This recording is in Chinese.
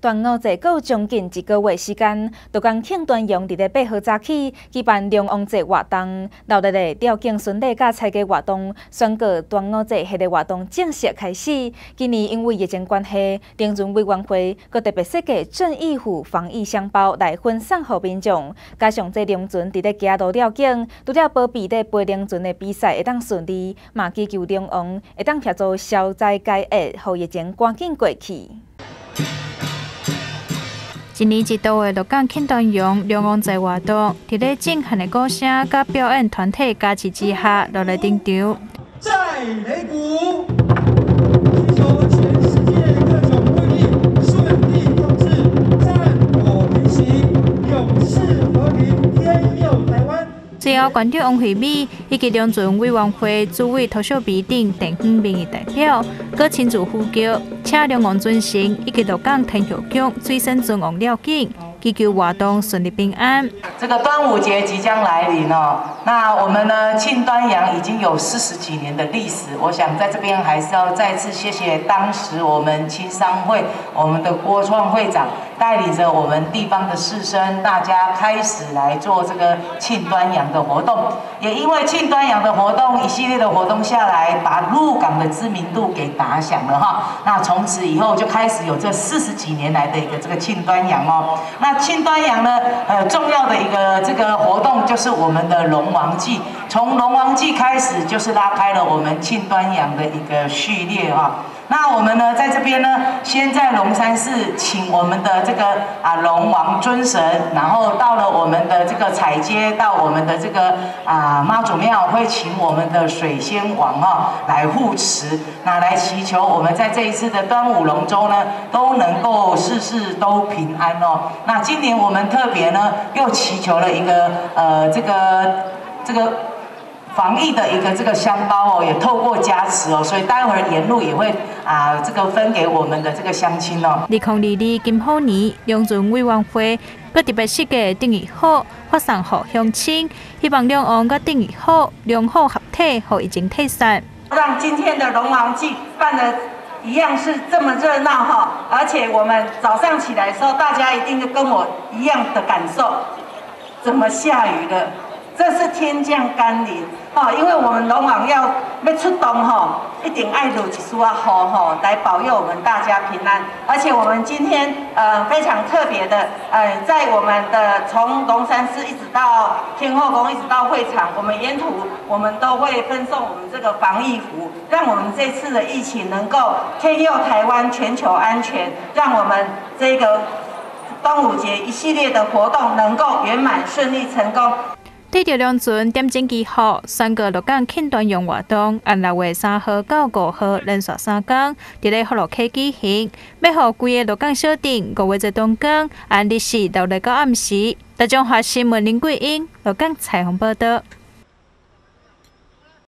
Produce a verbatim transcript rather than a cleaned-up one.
端午节还有将近一个月时间，就讲庆端阳伫咧八号早起举办龙王节活动，闹热的吊颈巡礼甲采鸡活动，宣告端午节迄个活动正式开始。今年因为疫情关系，中巡委员会佮特别设计正义户防疫箱包来分送予民众，加上这龙船伫咧行路吊颈，除了保庇咧飞龙船的比赛会当顺利，嘛祈求龙王会当协助消灾解厄，互疫情赶紧过去。 一年一度的鹿港庆端阳龙王节活动，伫咧震撼的歌声甲表演团体加持之下，落来登场。 在擂鼓，祈求全世界各种瘟疫顺利控制，战火平息，永世和平，天佑台湾。 最后，馆长王惠美以及龙船委员会主委涂小美等地方民意代表，佮亲自呼叫，请龙王尊神以及鹿港天后宫水神尊王了境，祈求活动顺利平安。 这个端午节即将来临哦，那我们呢庆端阳已经有四十几年的历史，我想在这边还是要再次谢谢当时我们青商会我们的郭创会长带领着我们地方的士绅，大家开始来做这个庆端阳的活动。也因为庆端阳的活动一系列的活动下来，把鹿港的知名度给打响了哈。那从此以后就开始有这四十几年来的一个这个庆端阳哦。那庆端阳呢，呃，重要的一个这个活动就是我们的龙王祭，从龙王祭开始就是拉开了我们庆端阳的一个序列啊。那我们呢，在这边呢，先在龙山寺请我们的这个啊龙王尊神，然后到了我们的这个彩街，到我们的这个啊妈祖庙，会请我们的水仙王哈来护持，那来祈求我们在这一次的端午龙舟呢，都能够事事都平安哦。那今年我们特别呢，又祈求了一个呃这个这个。防疫的一个这个香包哦，也透过加持哦，所以待会儿沿路也会啊这个分给我们的这个乡亲哦。 二零二二金虎年，龙船委员会佮特别设计定义好，发送予乡亲，希望两岸佮定义好，良好合体，互疫情退散。 让今天的龙王祭办的一样是这么热闹哈，而且我们早上起来的时候，大家一定跟我一样的感受，怎么下雨了？这是天降甘霖，哈，因为我们龙王要要出动哈，一定爱落一丝啊雨哈，来保佑我们大家平安。而且我们今天呃非常特别的，呃，在我们的从龙山寺一直到天后宫，一直到会场，我们沿途我们都会分送我们这个防疫服，让我们这次的疫情能够天佑台湾，全球安全，让我们这个端午节一系列的活动能够圆满顺利成功。 对着龙船点睛之后，宣告鹿港庆端阳活动，按六月三号到五号连续三天，伫咧福乐溪举行。要互规个鹿港小镇五月节动工，按日时到日到暗时。大中华新闻林桂英鹿港采访报道。